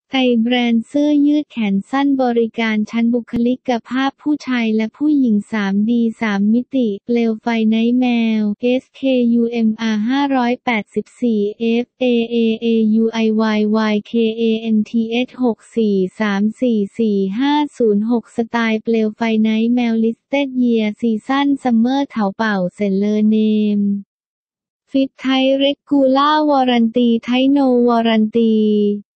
ไทยแบรนด์เสื้อยืดแขนสั้นบริการชั้นบุคลิกภาพผู้ชายและผู้หญิง 3D 3 มิติเปลวไฟไนท์แมว SKUMR 584 FAAAUIYYKANTH 643444506 สไตล์เปลวไฟไนท์แมว Listed Year Season Summer เถาเป่าเซ็นเลอร์เนมฟิตไทยเรกูล่าวอรันตีไทโนวอรันตี